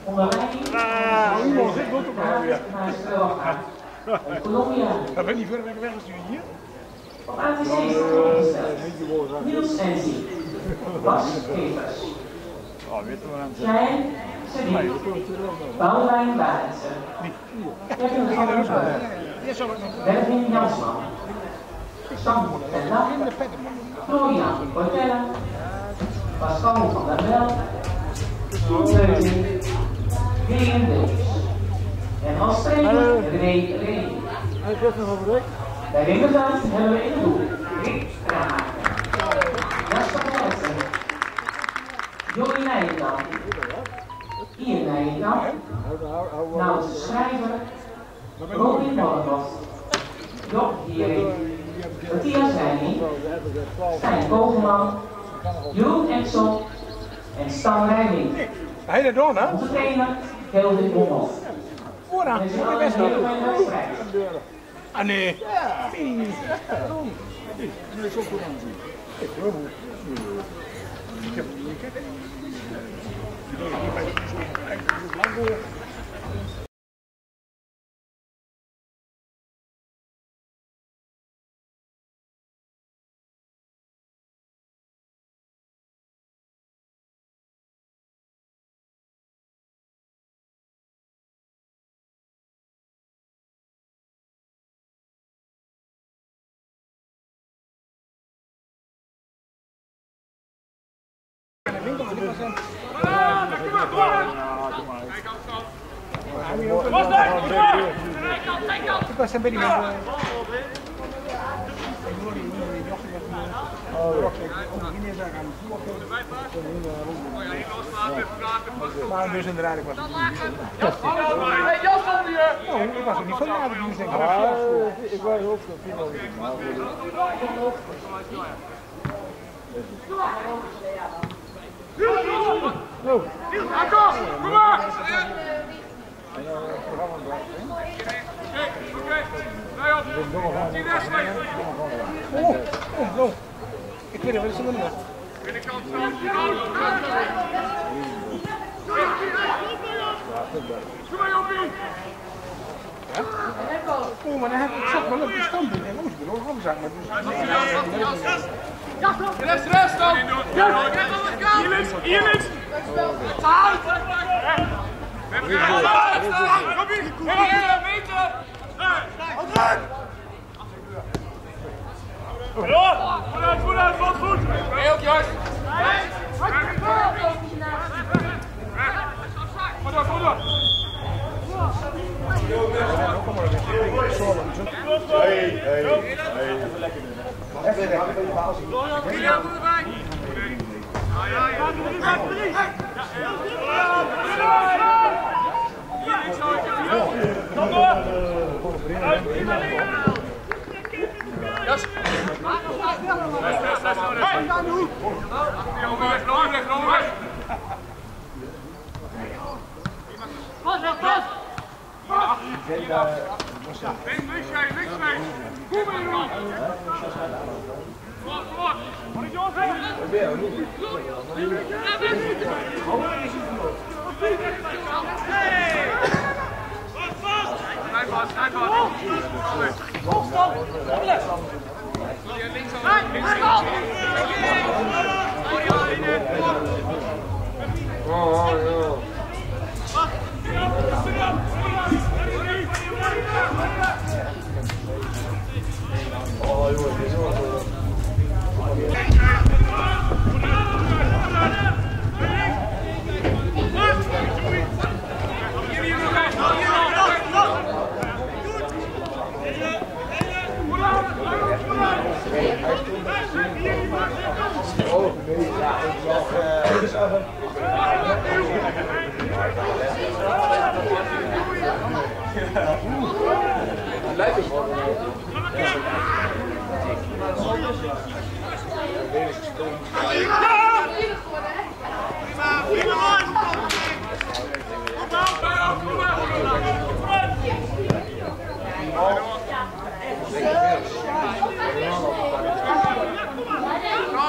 onder leiding van Colombia. Dat ben ik niet verder weg als jullie hier. Op ATC opgesteld. Niels Enzi, Bas Evers, Jij Sedin, Boudewijn Barendsen, Kevin van der Vleug, Bervin Jansman, Sam ten Lappe, Florian Portella, Pascal van der Wel, Koen Leuting, William Davis. En als spreker René Reen. Bij Ringenveld hebben we in de doel Rick Kramer, Jasper Leijsen, Johnny Nijenkamp, Ian Nijenkamp, Nauwse Schrijver, Robin Mollenhoff, Job Hiering, Matthias Reining, Stijn Kogelman, Jeroen Exel en Stan Rijming. Onze trainer Kelvin Bomhoff. Vooraan, En ze best wel ah nee. Ja. Dat is ook goed aanzien. Ik geloof het. Ik heb het niet gekend. Ik was een beetje met maar dus inderdaad, ik was niet. Hey, Jas van hier! Oh, ik was ook niet van na de dienst, denk ik. Ik was ook zo veel. Akkoord, kom maar! Oh, ik weet het wel eens zo niet. Binnenkant staan. Kom maar, Jopie! Oh, maar dan heb ik zat wel op de stand in. En dan moest ik er nog afzakken. Rest dan! Hier links, hier links! Houd! Robin! Meter! Vooruit, wat goed! Heel juist! Goed door! Hey. Even lekker bij je baas. Ja, goed erbij! Kom door! Jas! Pas! Links mee! Kom maar, jongen! Kom op! Wat is Jos?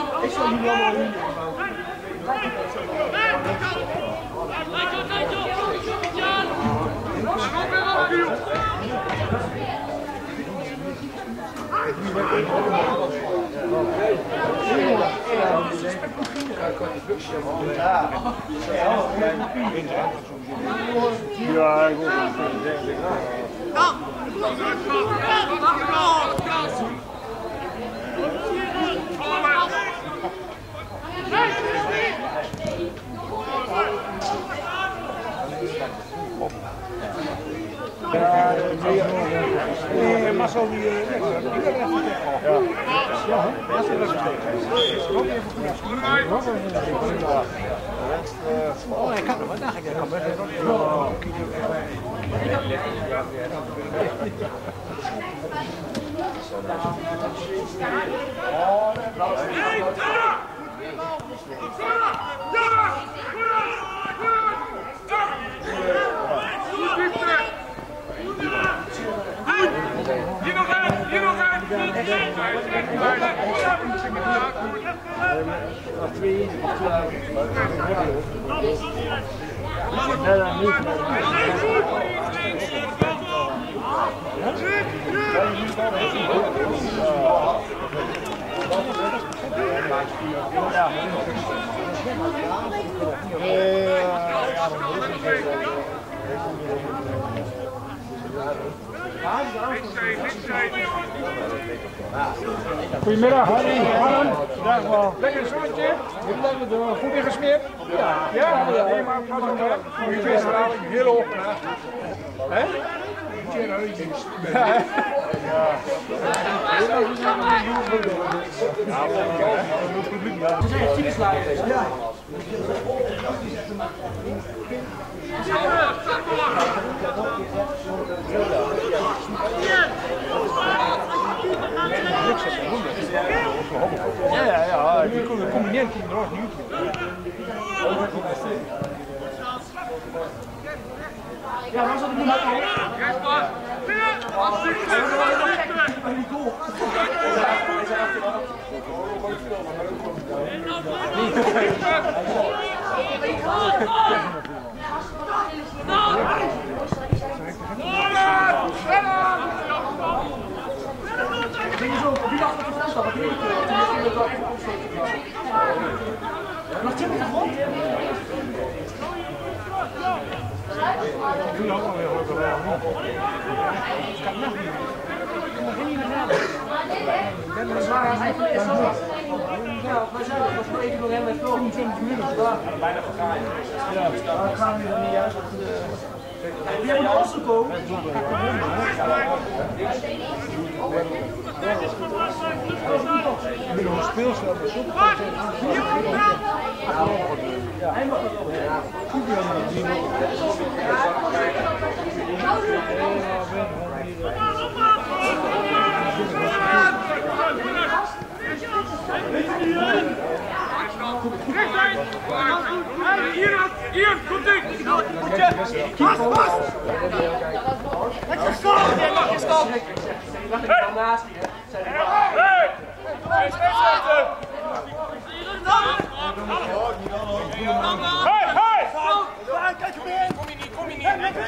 Ik zal niet allemaal doen. Ja, ik hoor Nee, Marcel die heeft er even ja. Ja, dat is even oh, hij kan er wat dacht ik. Hij kan best Goedemiddag, Harry. Dag wel. Lekker een zonnetje? Goed ingesmeerd? Ja. Ja? Nee, maar het was ook wel. Goeie visstraling, heel hoog. Hè? Ja. Ja, die combineert die er ook niet. Ja, dan zat ik nu maar op. Nog 20 rond? Ik doe ook wel weer hoor. Kan nog niet. Ja, wij zijn er nog even door hem en veel. 20 minuten. Bijna vergaan. Ja, dan gaan we er niet juist. Jij moet alles gekomen. Een speelspel bij Soep. Hij mag het ook. Hier, goed ding! Pas! Lekker stop! Lekker stop! Kijk hem in! Kom je niet!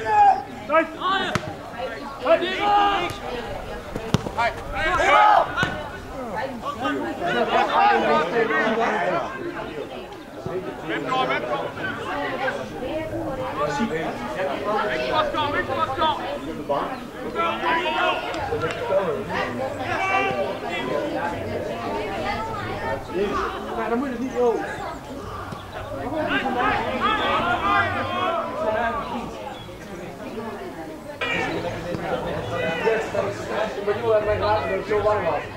Maar dan moet je het niet zo. Ik ben nu uit mijn glazen dat het zo warm was.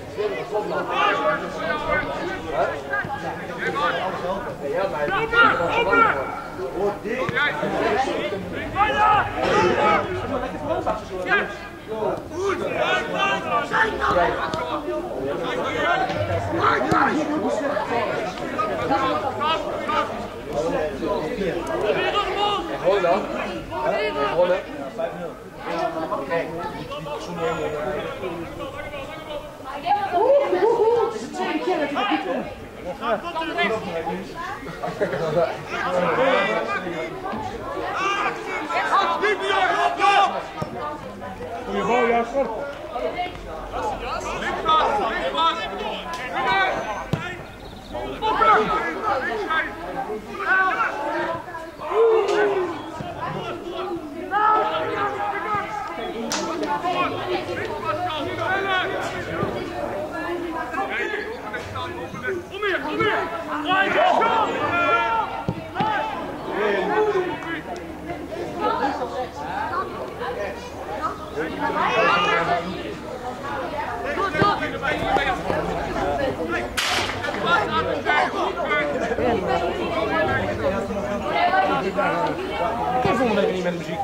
Ja, maar het is wel warm. Hoor dit. Lekker voorbakken zo. Goed. Gewoon dan. Gewonnen. 5-0. Kijk. Is het tweede keer dat je dat niet doet? Niet meer! Goeie bal, ja, schot. Ik kan volgende week niet met de muziek.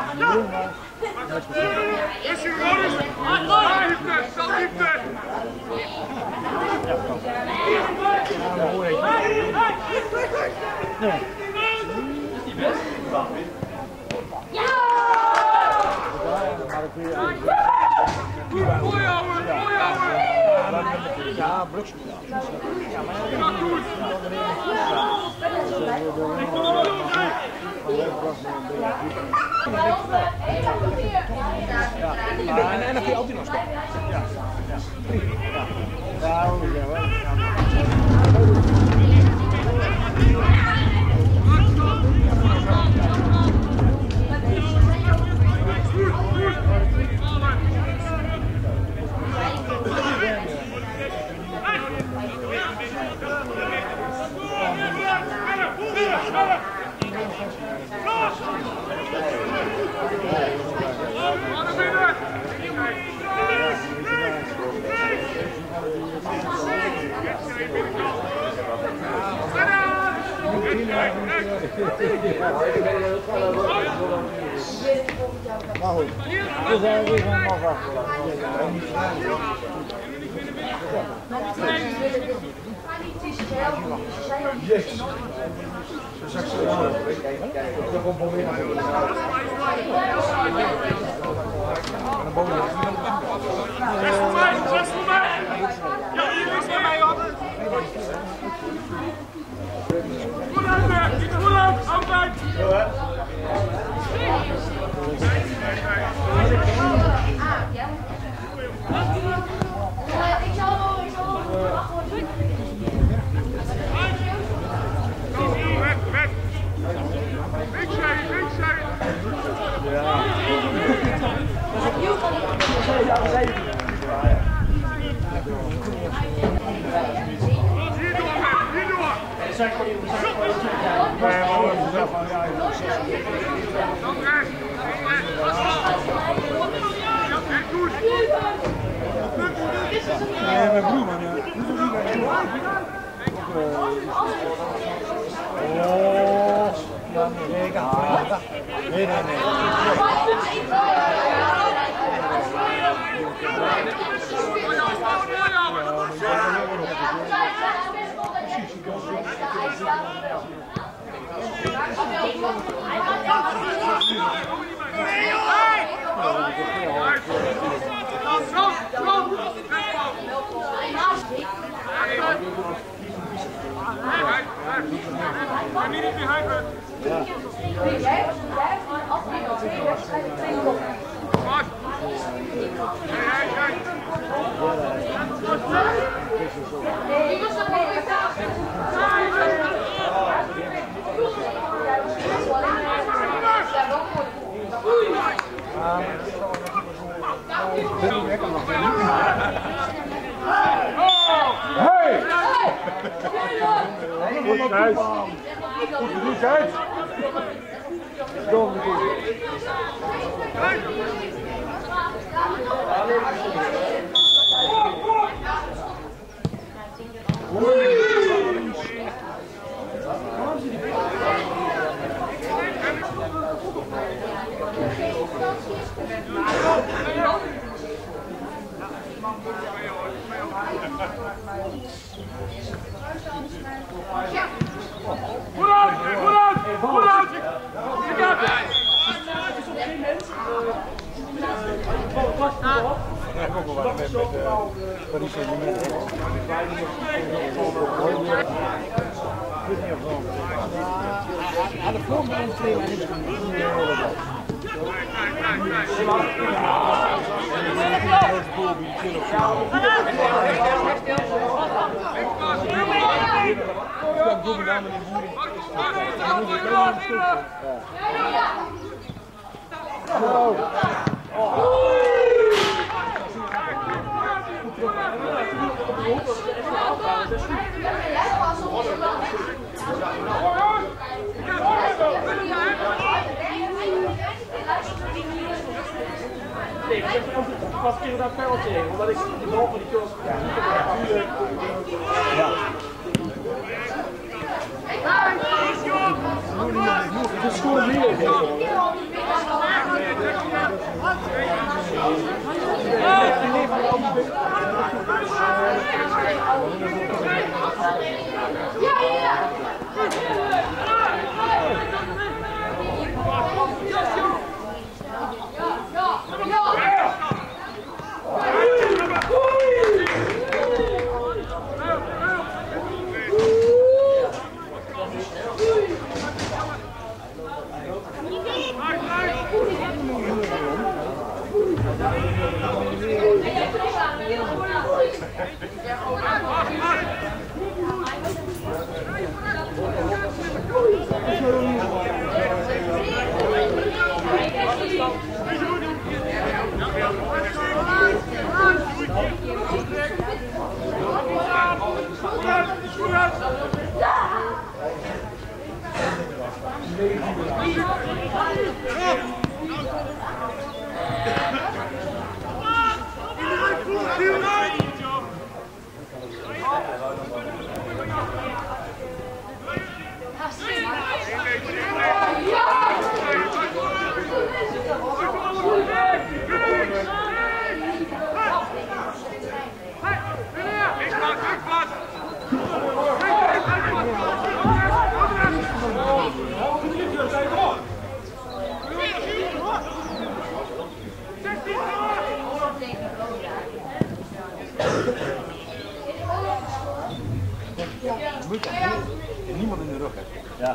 Is je Rollers? Liefde, zo liefde! Mooi ouwe, mooi ouwe! Ja, Bruks. En dan kun je altijd nog stoppen. Ja. Maar goed, we zijn weer van afwachten. Yes. niemand in de rug hebt. Ja.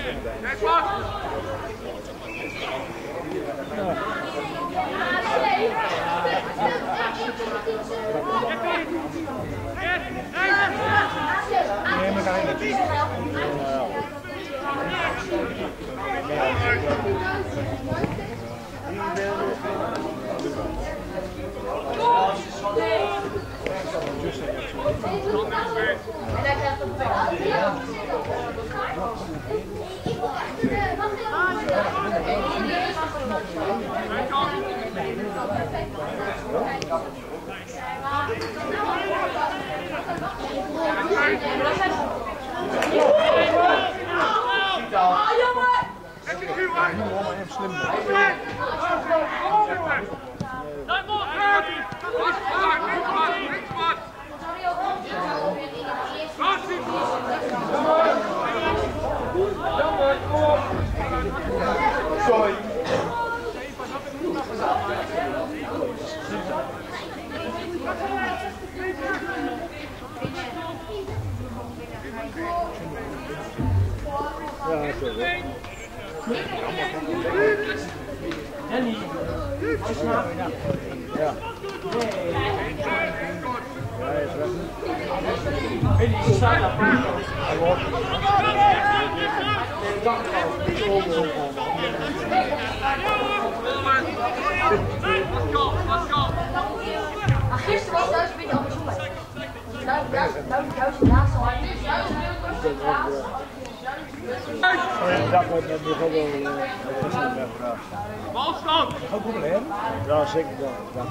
Sorry. Gisteren was Duits een beetje andersom. Duits laatste al. Dat wordt met nog wel Balstand! ook goed hè? Ja, zeker dat.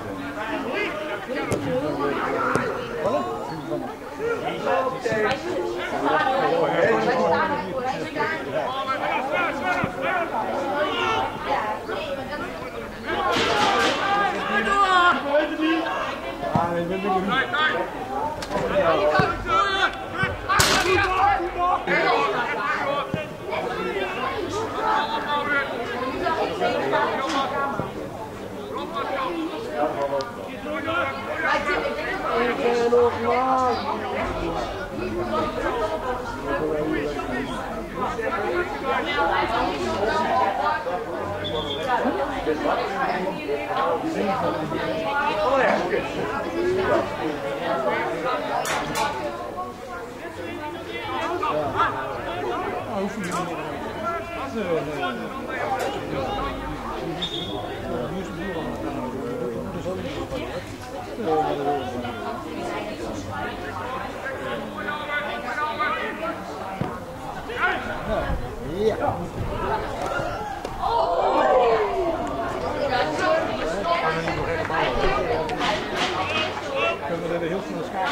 Kunnen we er heel snel schakelen?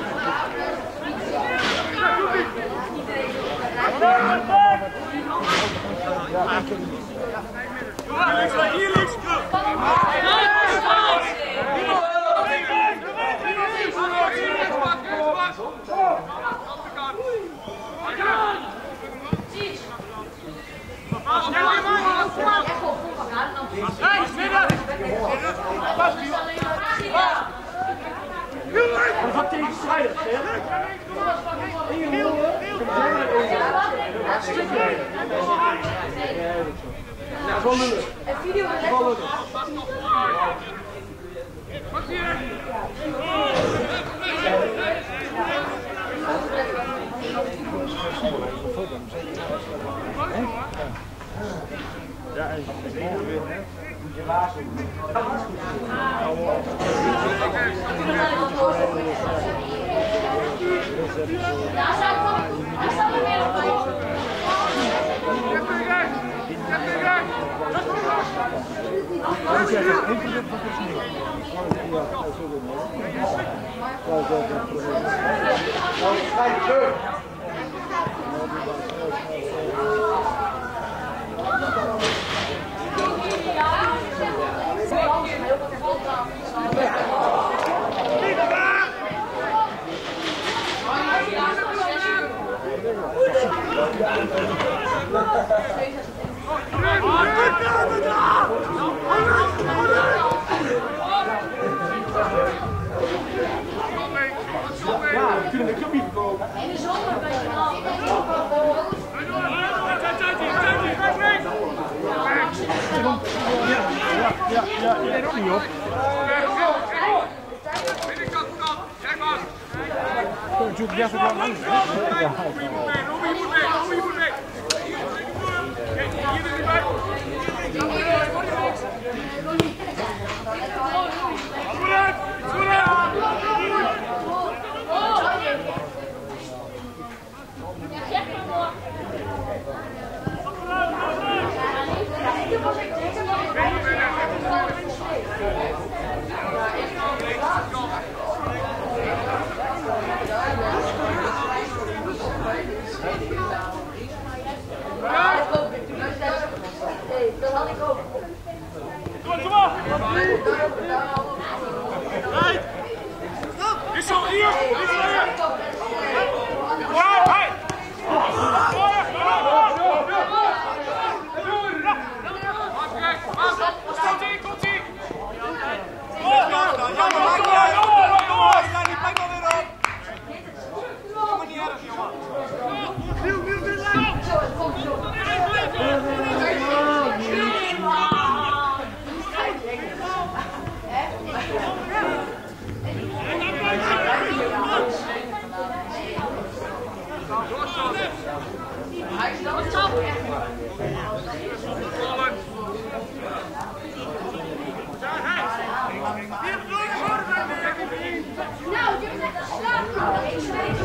Hier links! Wat tegenstrijdig, hè? Nou, gewoon lullen. Gewoon lullen. Ja, en morgen weer, hè? Daar staat er weer op. Ja, we kunnen de club niet verkopen. In de zomer Ja, die deed ook niet op. Toen zoek ik juist ook wel aan. Dat had ik ook. Kom op! Is al hier! Is al hier! Wow, hey! Komt-ie! Nou, je bent echt slaap. Ik zweet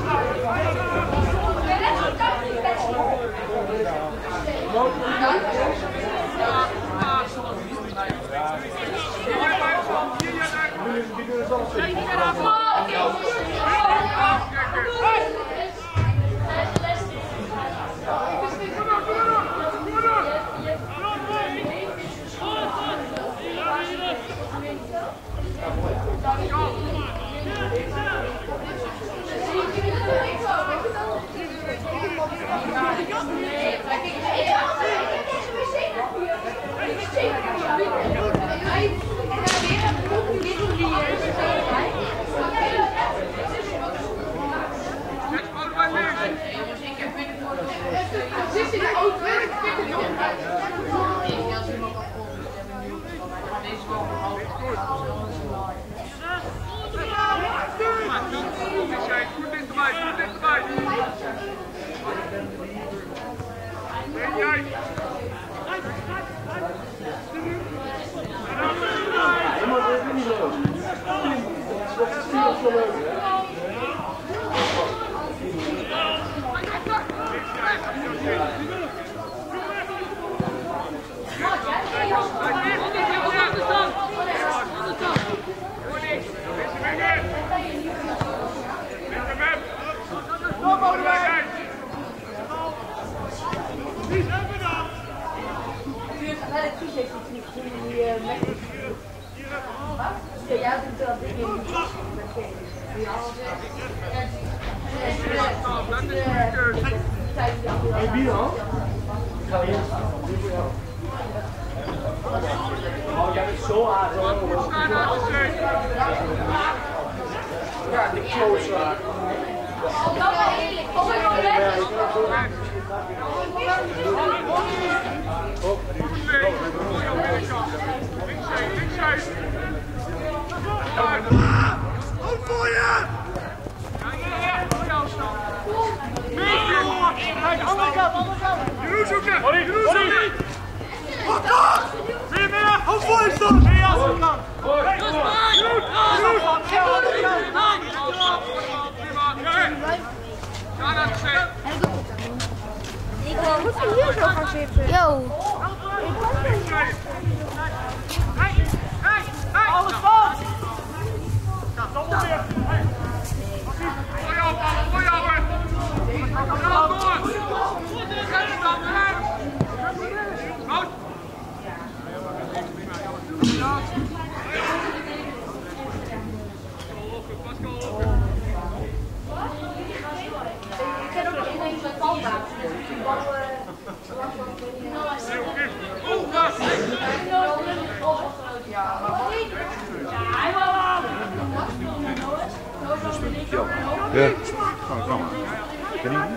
Wie dan? Oh, jij bent zo aardig. Ja, de close. Goed voor je! Andere kant. Jeroen zoeken! Jeroen zoeken! Wat dan? Weer meer! Hoe voor is dat? Weer als een kant! Jeroen! Ja, dat is het! Ik moet hier zo gaan zitten. Yo. Alles vast! Ja, dan moet weer! Voor jou, Paul! Voor jou, hè! Ga door! Ga staan, hè! Goed! Ik ken ook ineens een valbaan. Ja, kom maar. Ken je hem?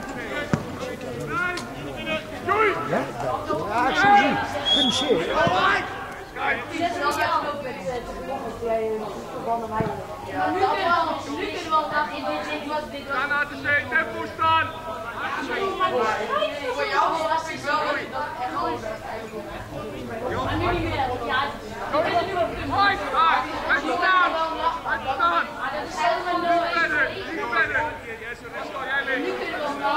Ja? Ja, ik zie hem. Ik vind hem zeer. Ga naar de zee, tempo staan! Voor jou was ik wel maar nu niet meer. Ja, Hoi, daar! Blijf staan! Blijf staan! Verder! Yes, jij mee! nu kunnen we wel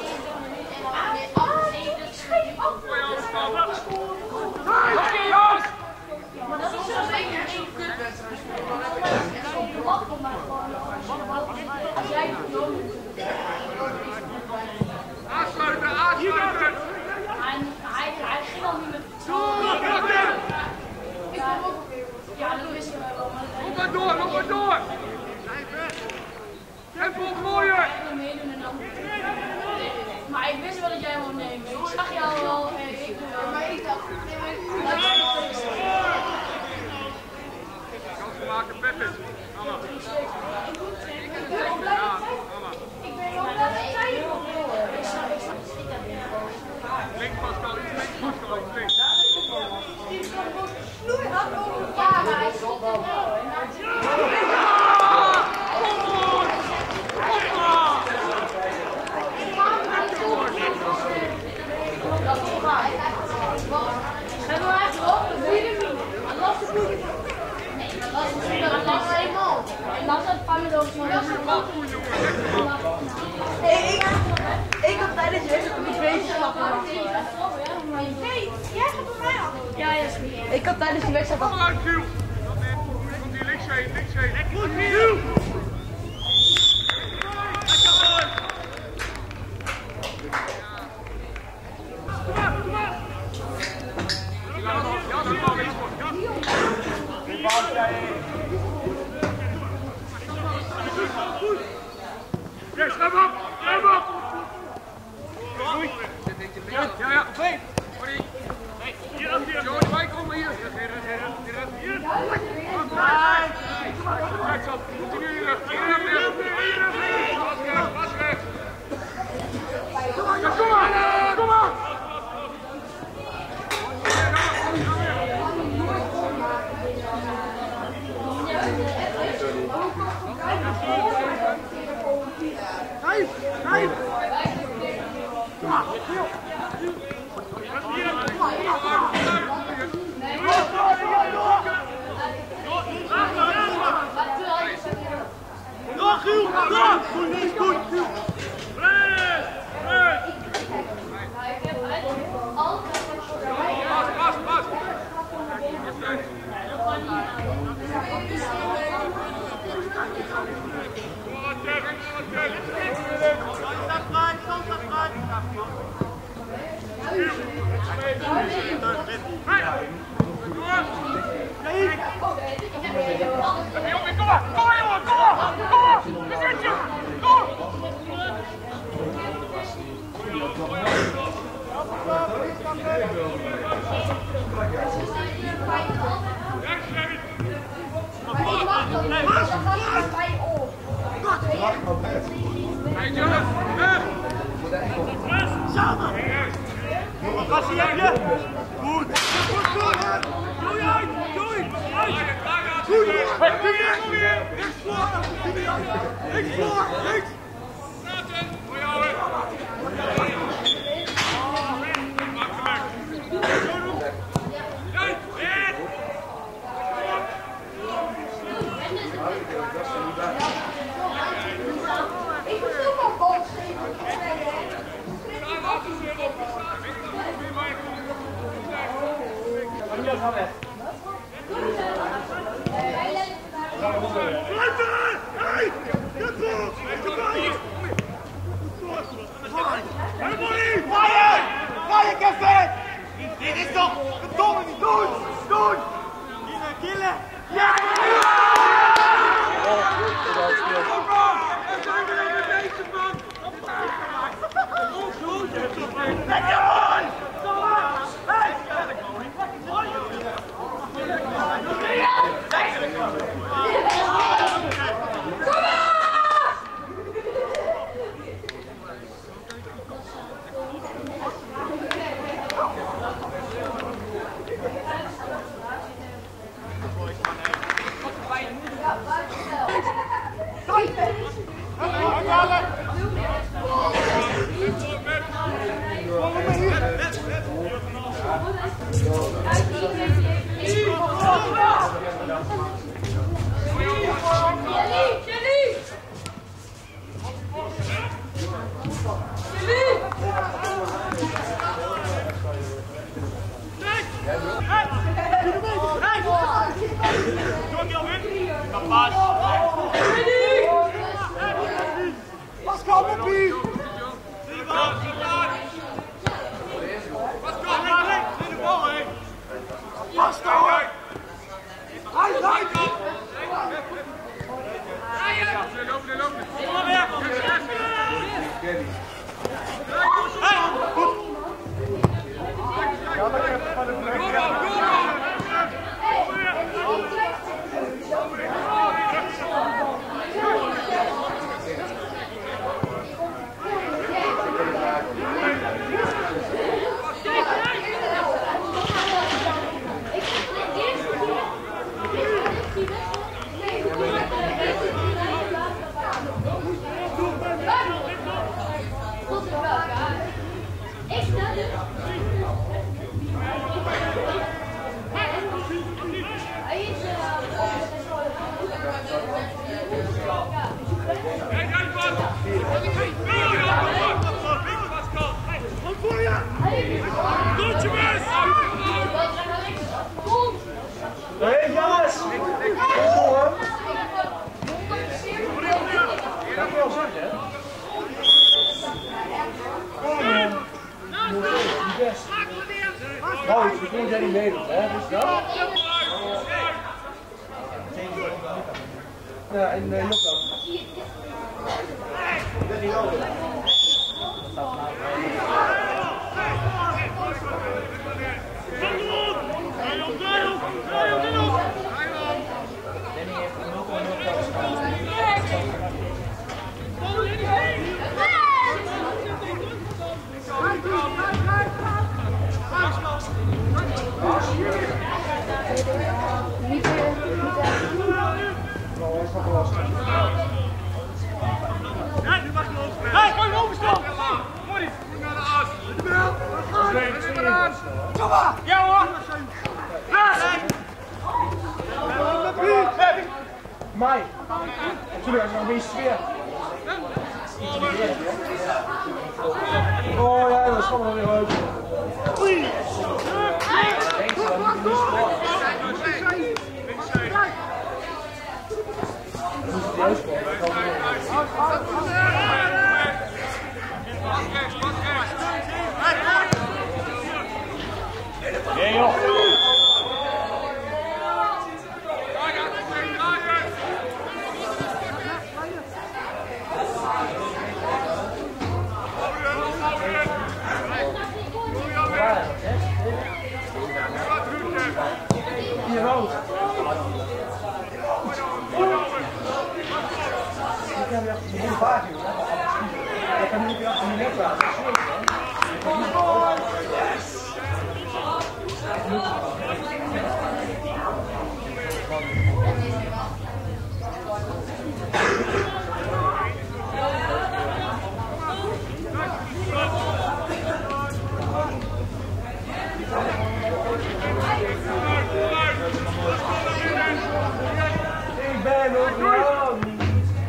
Voor jou staan! maar dat is zo zeker één kutwedstrijd. Als jij het doet. Aansluiten, aansluiten! Hij ging al niet met ja, dat wist je wel. Loop maar door! En vol gooien! Maar ik wist wel dat jij hem neemt. Ik zag jou wel. Maar ik dacht, Kans maken, Peppes. Mama. ik ben wel blij. Links Pascal, iets links. Ja, maar hij stond wel. Hebben we eigenlijk ook een vierde minuut? Dat was de goede. Nee, dat was eenmaal. En dan zat Pamela ook zo. Ik had tijdens je een beetje slapen. Nee, jij gaat op mij af. Ja, Jasmin. Ik had tijdens die wedstrijd al. Uit, Giel! Komt hier links heen. Goed, Giel! Yes, hem op! Ja. Hier, Joey, wij komen hier. Hier. Kijk zo, continu hier. Was weg. Ja, kom maar. Kijk. Pascal, Poppy! Hey jongens! Dat wil zeggen. Nou, ik denk dat hij meedoet, hè? Dus dat. Ja, en Jokko. Dat is ook. Ja hoor! Mai! Natuurlijk, als je nog een sfeer. Oh ja, dat is allemaal weer uit. Nee joh! Hier rood. Ik heb echt een paar keer. Ik kan niet achter je nek laten. Ik ben nog lang niet.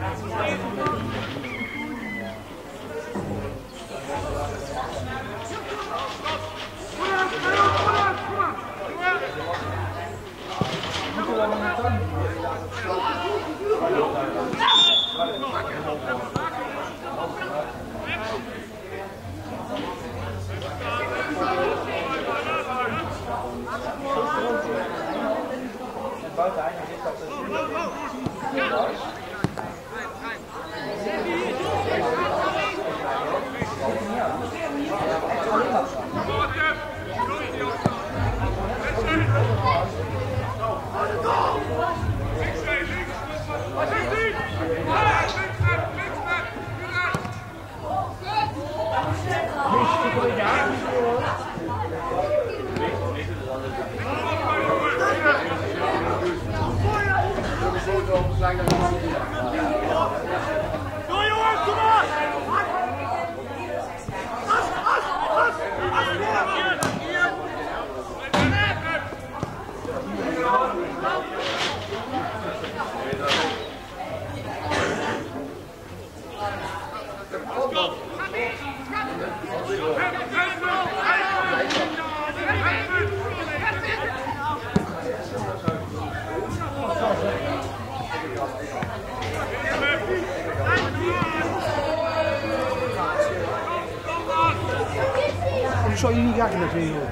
Buiten eigenlijk is dat zakken er zien.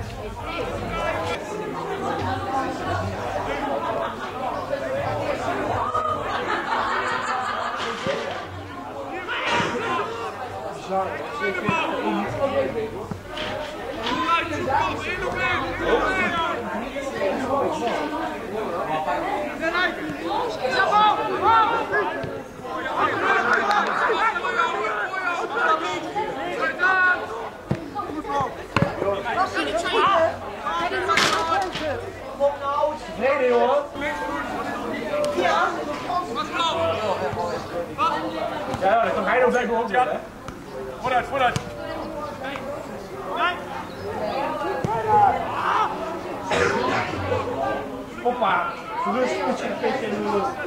Nee, hoor. Ja. Ja, dan kan hij nog zeker rond. Vooruit, vooruit. Hoppa. Rust, goed een beetje in de lucht.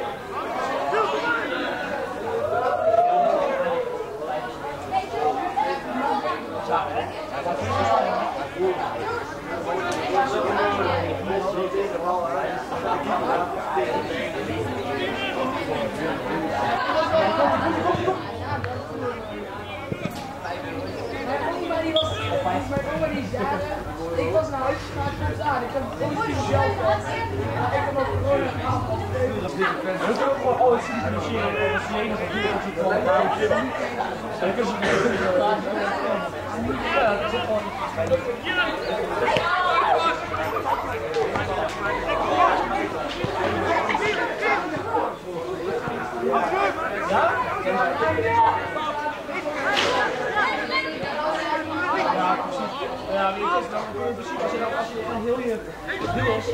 Ik was naar huis gegaan, ik heb positief zelf. Ik heb nog gewoon een aantal. We kunnen ook gewoon alles financieren en als je enige van hier gaat gewoon een bouwtje. En dan kunnen ze ja, dat is ook gewoon ja, precies. Ja, weet je, dan kun je in principe als je dan heel je wils,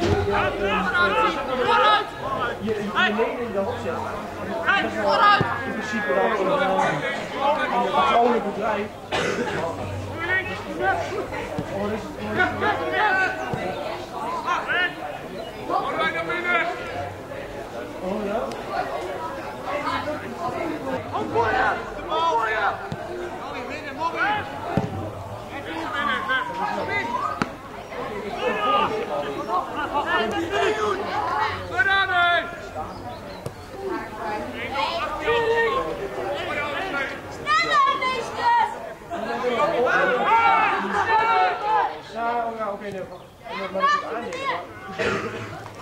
je lening dan opzet. Dat is wel in principe dan een patroonlijk bedrijf. Oh ja? Ja, oké, nee. Maar dat is aannemen.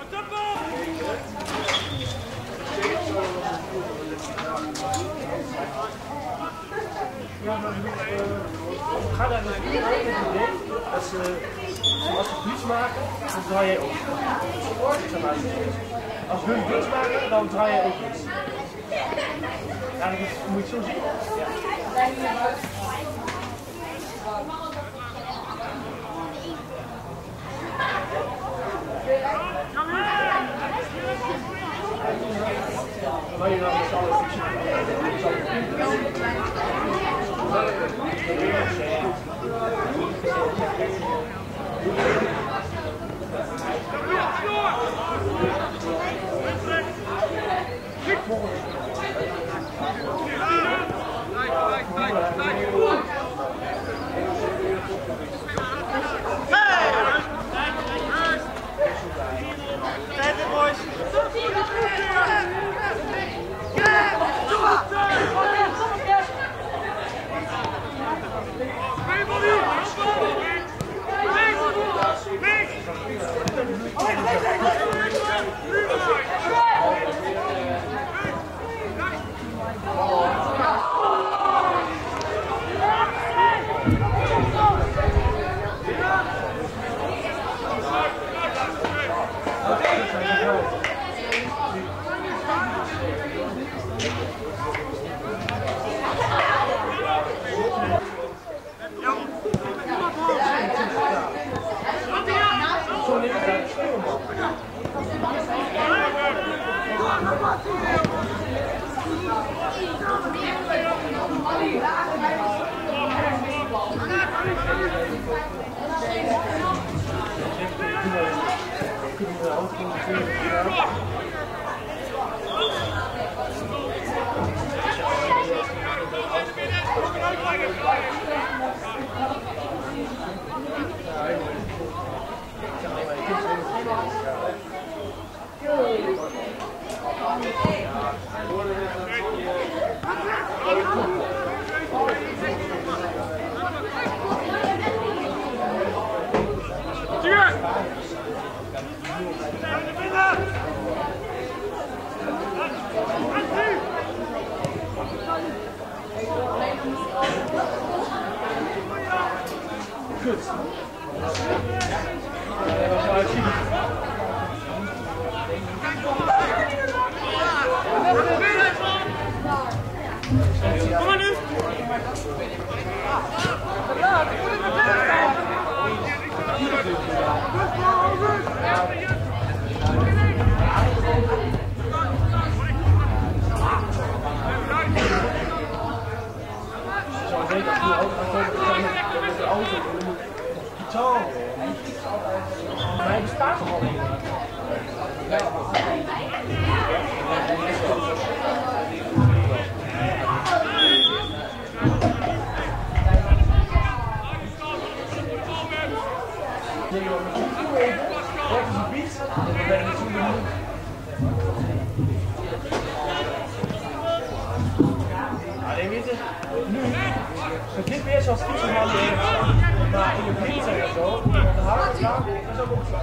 Ga daar naartoe met het idee dat als ze niets maken, dan draai jij ook. Als hun niets maken, dan draai jij ook niets. Ja, dat moet je zo zien. Maar je dan met z'n allen Goed. Kom maar nu! Hij bestaat toch al niet? Alleen weet je, nu, met dit weer zoals fietsen gaan maar in de fiets en zo, de harde gaan, dat is ook opslag.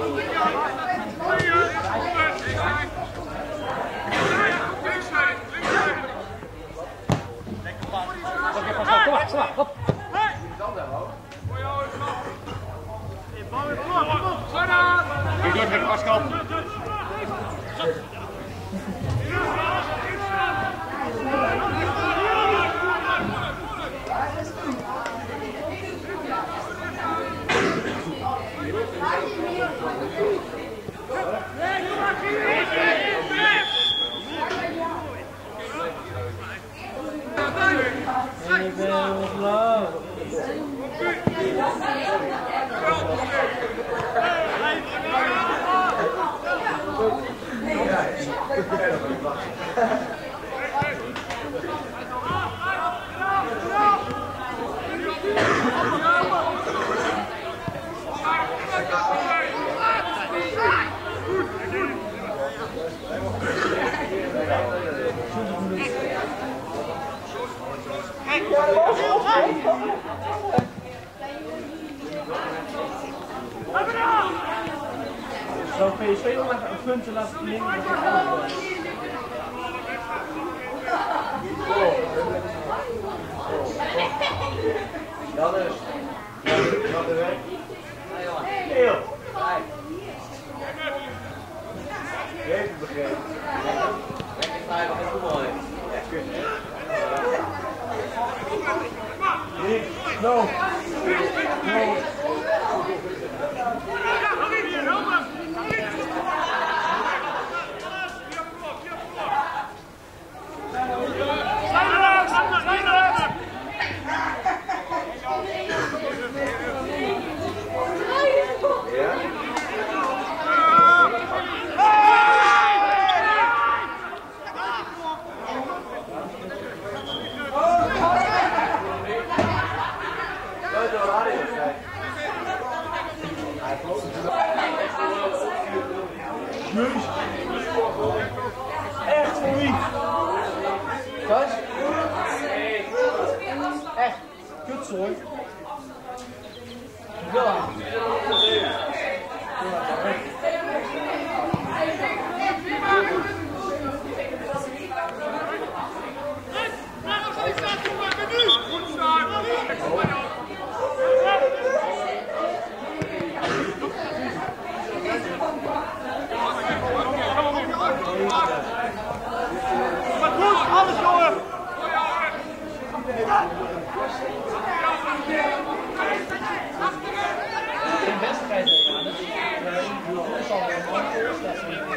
Zou PSV nog even een puntje laten nemen? Dat is. Dat is weg. Heel. Even begrepen. Lekker vijf en voetbal. No. No. Echt voor wie? Kas? Echt. Kutzooi. Ja. Alles jongen! Geen wedstrijd aan. Dat zal wel mooi voorstellen.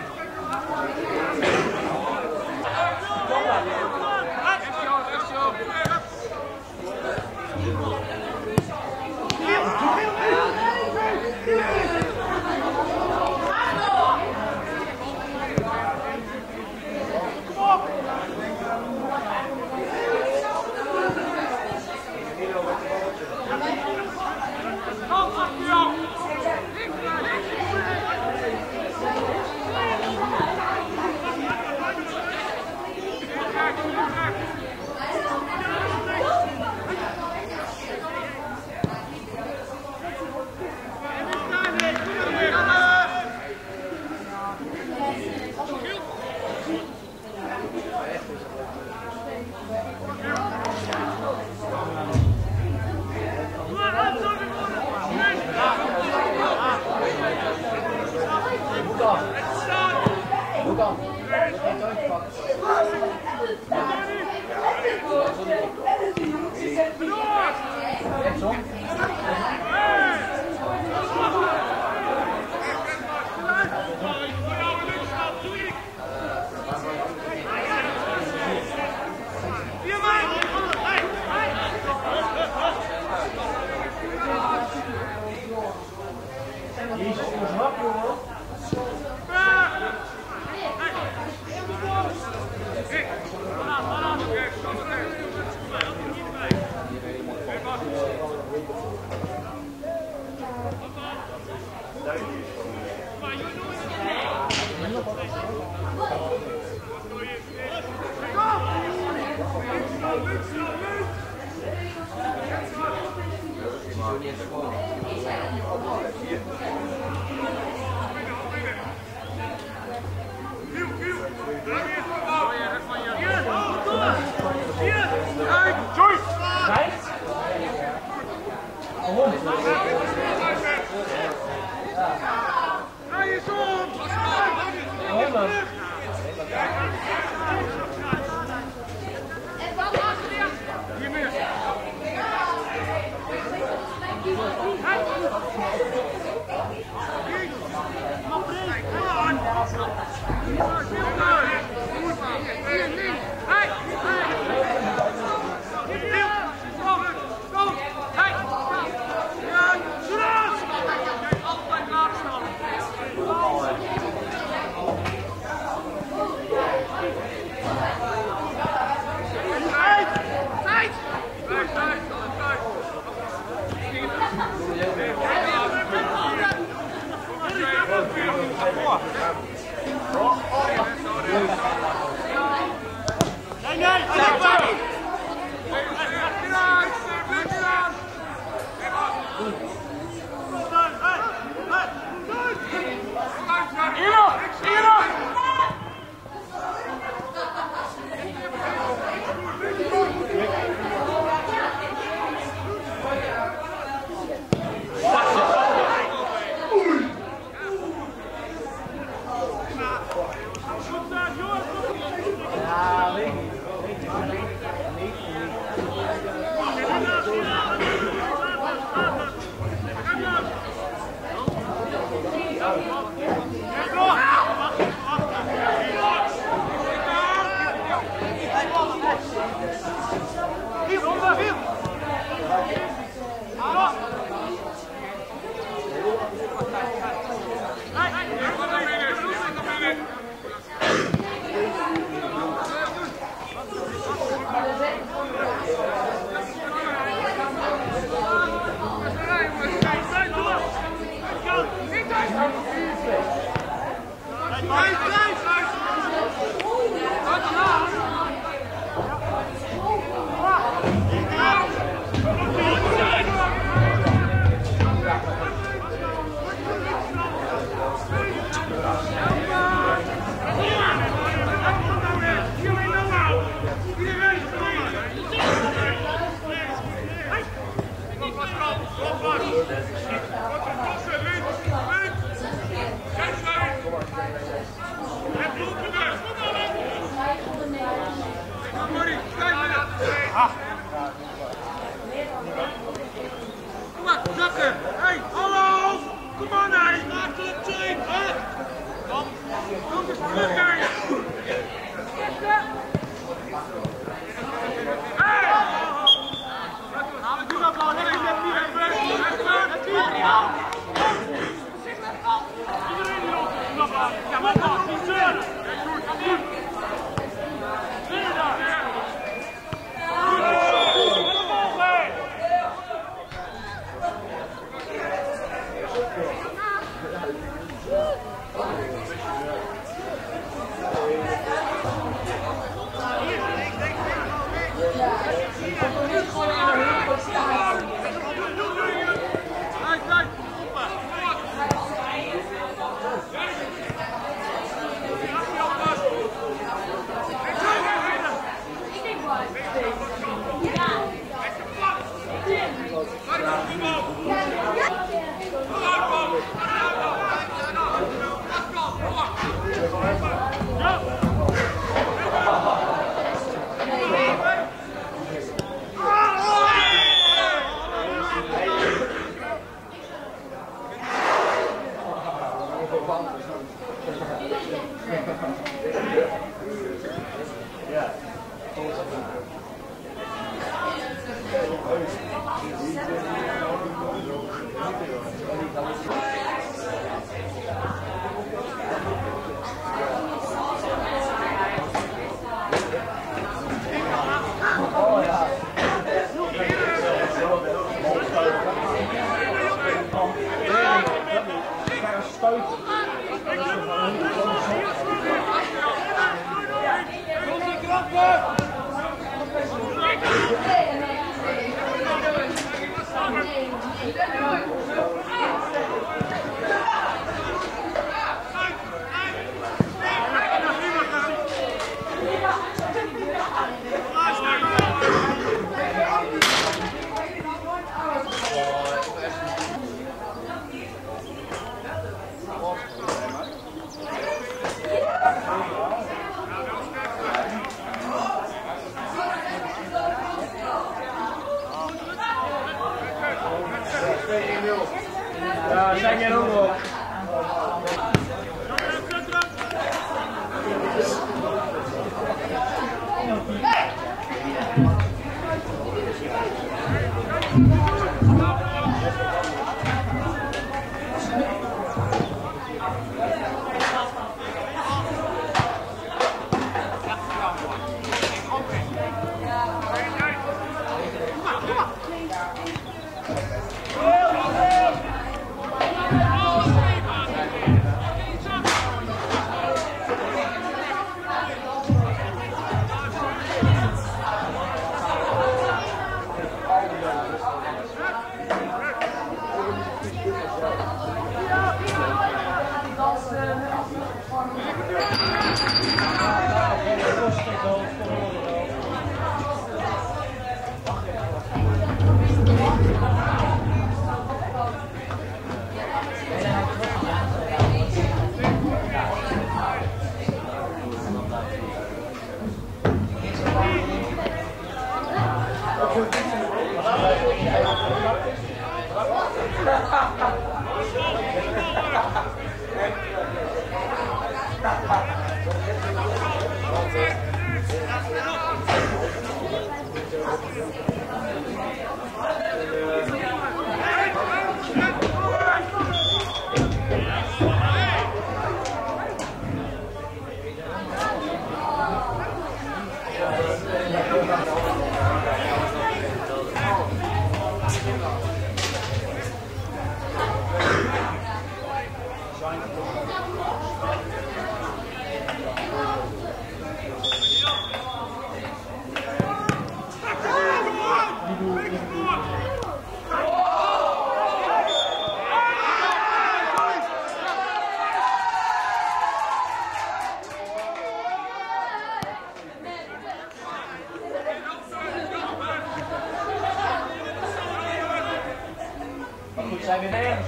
Goed, zijn we weer.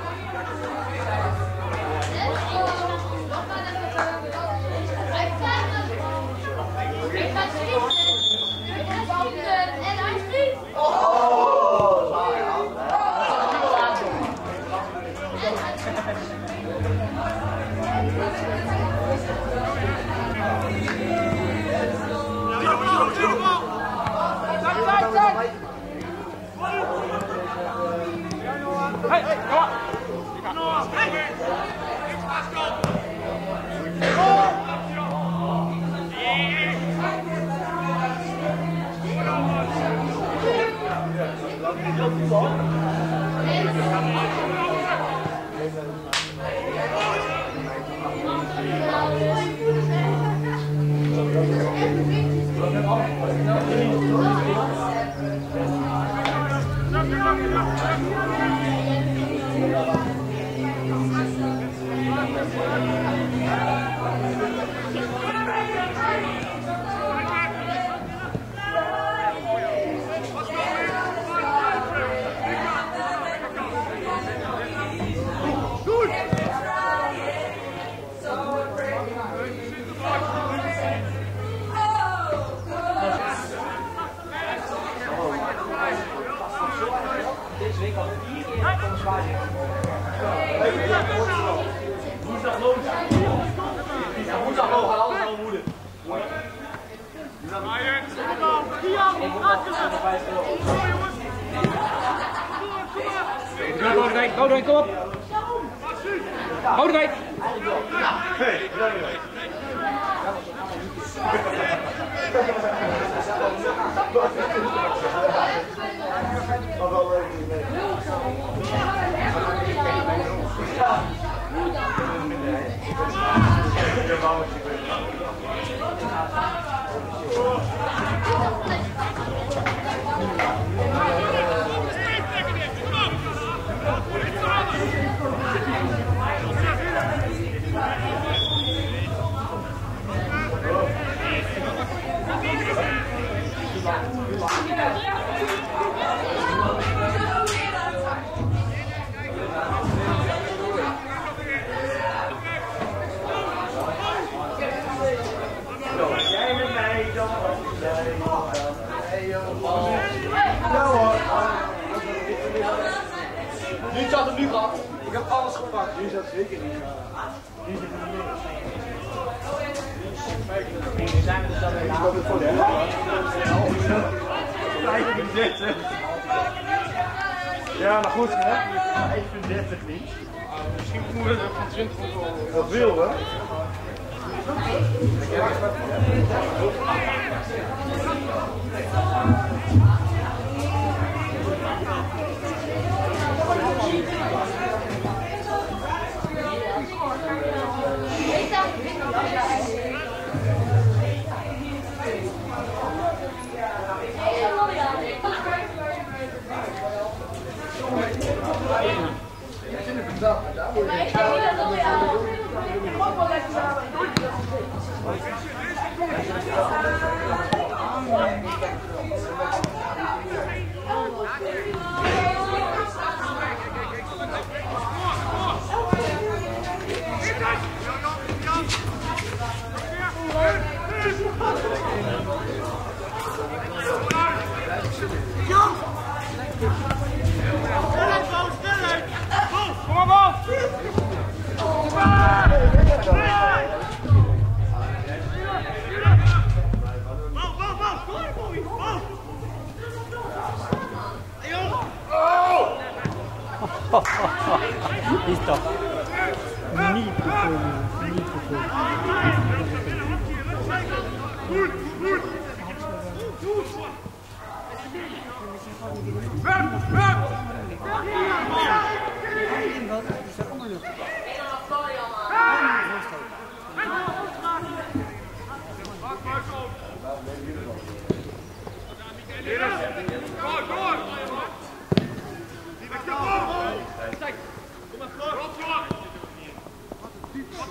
Boudewijn, kom op! Boudewijn! Nu zat hem nu gehad. Ik heb alles gepakt. Nu zat zeker niet. Nu zit het niet. Nu zijn we er zo weer aan. Ja, maar goed, hè? 35 niet. Misschien moeten we van 20 of Dat wil, hè? Maar ik denk niet dat dat weer aan. Ik mag wel lekker samen. Kom maar, Is toch niet te veel, niet te veel.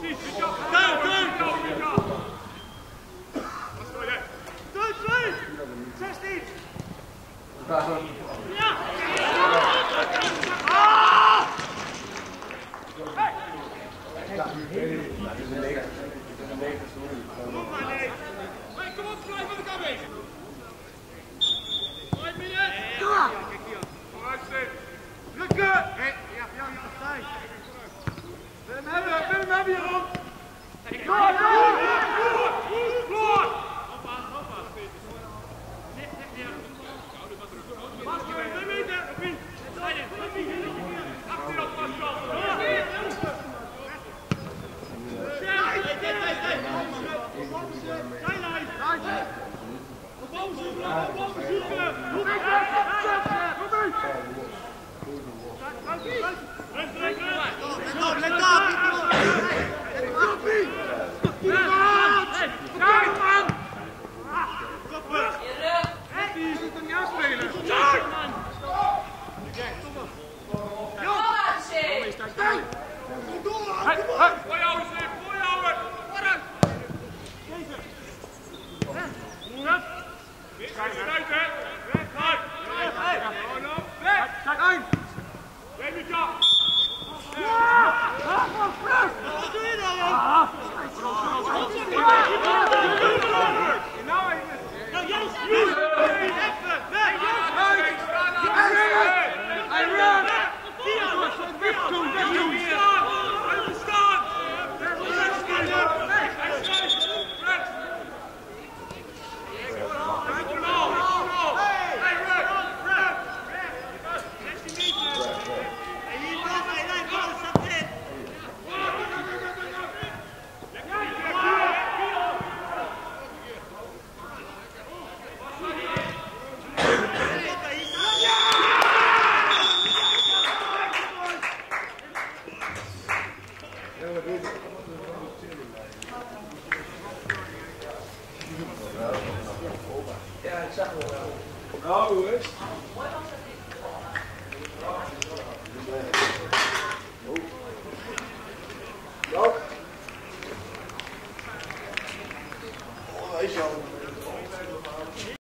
Is je al